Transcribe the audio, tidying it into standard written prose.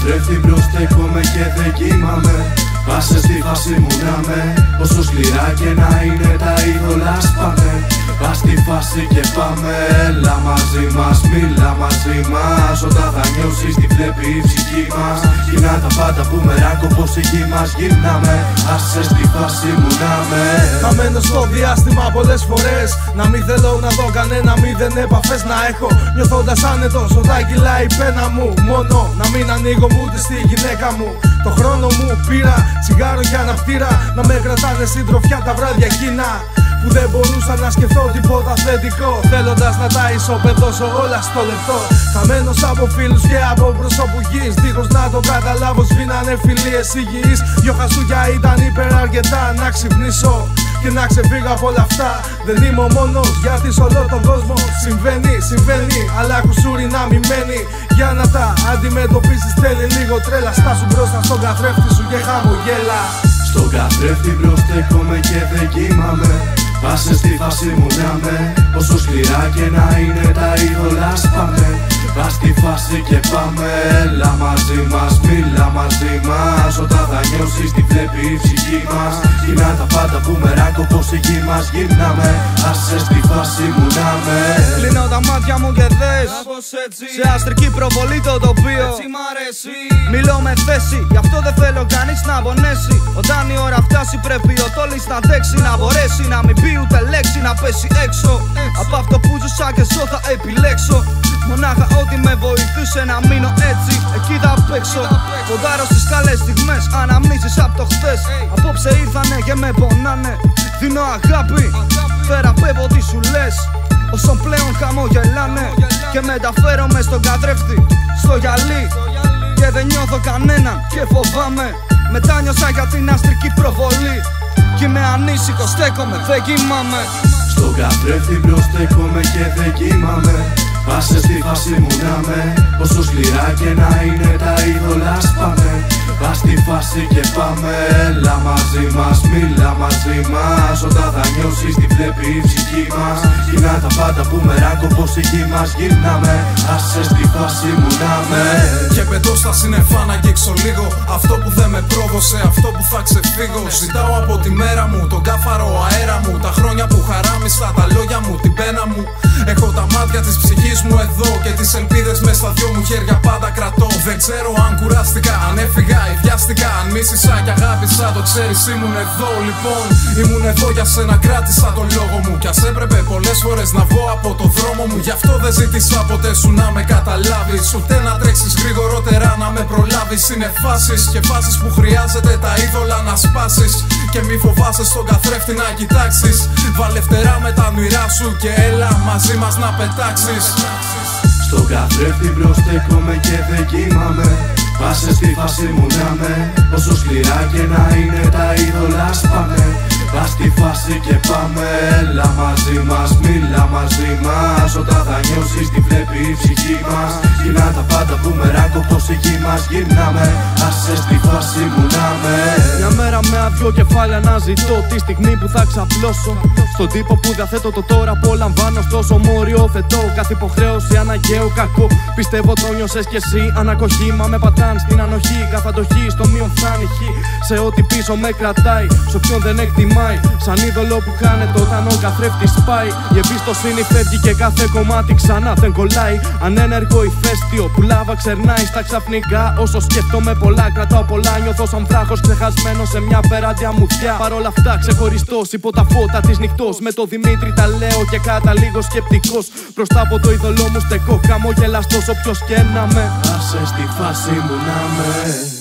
καθρέφτη μπρος στέκομαι και δεν κοιμάμαι. Πάσε στη φάση μου να με, όσο σκληρά και να είναι τα είδωλα σπάμε. Πας στη φάση και πάμε, έλα μαζί μας, μίλα μαζί μας. Όταν θα νιώσεις τι βλέπει η ψυχή μας, κοινά τα πάντα που μεράκο πως η γη μας γυρνάμε. Άσε στη φάση μου να με. Θα μένω στο διάστημα πολλές φορές, να μην θέλω να δω κανένα μηδέν επαφές να έχω. Νιώθοντας άνετος όταν κυλάει η πένα μου, μόνο να μην ανοίγω ούτε στη γυναίκα μου. Το χρόνο μου πήρα, τσιγάρο για ναυτήρα, να με κρατάνε συντροφιά τα βράδια εκείνα που δεν μπορούσα να σκεφτώ τίποτα θετικό, θέλοντας να τα ισοπεδώσω όλα στο λεπτό. Χαμένος από φίλους και από προσώπου γης, δίχως να το καταλάβω σβήνανε φιλίες υγιείς. Δυο χασούγια ήταν υπεραρκετά να ξυπνήσω και να ξεφύγω από όλα αυτά. Δεν είμαι ο μόνος, γιατί σε όλο τον κόσμο συμβαίνει, αλλά κουσούρι να μην μένει. Για να τα αντιμετωπίσεις θέλει λίγο τρέλα. Στάσου μπροστά στον καθρέφτη σου και χαμογέλα. Στον καθρέφτη μπρος στέκομαι και δεν κοιμάμαι. Πάσε στη φάση μου να με, όσο σκληρά και να είναι τα είδωλα σπάμε. Πας στη φάση και πάμε, έλα μαζί μας, μίλα μαζί μας. Όταν θα νιώσεις τι βλέπει η ψυχή μας, κοινά τα πάντα που μεράκο πως η γη μας γυρνάμε. Άσε στη φάση μου να με. Κλείνω τα μάτια μου και δες, σε αστρική προβολή το τοπίο. Έτσι μ' αρέσει. Μιλώ με θέση, γι' αυτό δεν θέλω κανείς να πονέσει. Όταν η ώρα φτάσει πρέπει ο τόλης να αντέξει, να μπορέσει να μην πει ούτε λέξη, να πέσει έξω από αυτό που ζούσα και ζω θα επιλέξω. Μονάχα ό,τι με βοηθούσε να μείνω έτσι, εκεί θα παίξω. Ποντάρω στις καλές στιγμές, αναμνήσεις απ' το χθες. Απόψε ήρθανε και με πονάνε, δίνω αγάπη, θεραπεύω τι σου λες. Όσο πλέον χαμογελάνε και μεταφέρομαι στον καθρέφτη, στο γυαλί. Και δεν νιώθω κανέναν και φοβάμαι, μετά νιώσα για την αστρική προβολή. Κι είμαι ανήσυχος, στέκομαι, δεν κοιμάμαι. Στον καθρέφτη μπρος στέκομαι και δεν κοιμάμαι. Πάσε στη φάση μου να με, όσο σκληρά και να είναι τα είδωλα σπάμε. Πας στη φάση και πάμε, έλα μαζί μας, μίλα μαζί μας. Όταν θα νιώσεις τι βλέπει η ψυχή μας, κοινά τα πάντα που μεράκο πως η γη μας γυρνάμε. Άσε στη φάση μου να με. Και πετώ στα σύννεφα να αγγίξω λίγο αυτό που δεν με πρόδωσε, αυτό που θα ξεφύγω. Ζητάω από τη μέρα μου τον κάφαρο αέρα μου, τα χρόνια που χαράμισα, τα λόγια μου, την πένα μου. Έχω τα μάτια της ψυχής μου εδώ και τις ελπίδες μες στα δυο μου χέρια πάντα κρατώ. Δεν ξέρω αν κουράστηκα, αν έφυγα ή βιάστηκα, αν μίσησα και αγάπησα. Το ξέρεις ήμουν εδώ λοιπόν, ήμουν εδώ για σένα, κράτησα τον λόγο μου. Κι ας έπρεπε πολλές φορές να βγω από το δρόμο μου, γι' αυτό δεν ζήτησα ποτέ σου να με καταλάβεις, ούτε να τρέξεις γρηγορότερα να με προλάβεις. Είναι φάσεις και φάσεις που χρειάζεται τα είδωλα να σπάσεις. Και μη φοβάσαι στον καθρέφτη να κοιτάξεις, βάλε φτερά με τα όνειρά σου και έλα μαζί μας να πετάξεις. Στον καθρέφτη μπρος στέκομαι και δεν κοιμάμαι. Πάσε στη φάση μου να με, όσο σκληρά και να είναι τα είδωλα σπάμε. Πας στη φάση και πάμε, έλα μαζί μας, μίλα μαζί μας. Όταν θα νιώσεις τι βλέπει η ψυχή μας, κοινά τα πάντα που μεράκο πως η γη μας γυρνάμε. Άσε στη φάση μου να με. Μια μέρα με αδειό κεφάλια να ζητώ τη στιγμή που θα ξαπλώσω. Στον τύπο που διαθέτω το τώρα απολαμβάνω, στόσο μόριο θετώ. Κάθε υποχρέωση αναγκαίο κακό, πιστεύω το νιώσες κι εσύ. Ανακοχή μα με πατάν στην ανοχή, καθ' αντοχή στο μείον θα ανοιχεί. Σε ό,τι πίσω με κρατάει, σ' όποιον δεν εκτιμάει. Σαν είδωλο που χάνεται όταν ο καθρέφτης σπάει. Η εμπιστοσύνη φεύγει και κάθε κομμάτι ξανά δεν κολλάει. Ανένεργο ηφαίστειο που λάβα ξερνάει στα ξαφνικά. Όσο σκέφτομαι πολλά, κρατάω πολλά. Νιώθω σαν βράχος ξεχασμένος σε μια περάντια μουδιά. Παρ' όλα αυτά ξεχωριστός υπό τα φώτα της νυχτός. Με το Δημήτρη τα λέω και καταλήγω σκεπτικός. Μπροστά από το είδωλό μου στεκώ, χαμογελαστός όποιος και να με. Άσε στη φάση μου να με.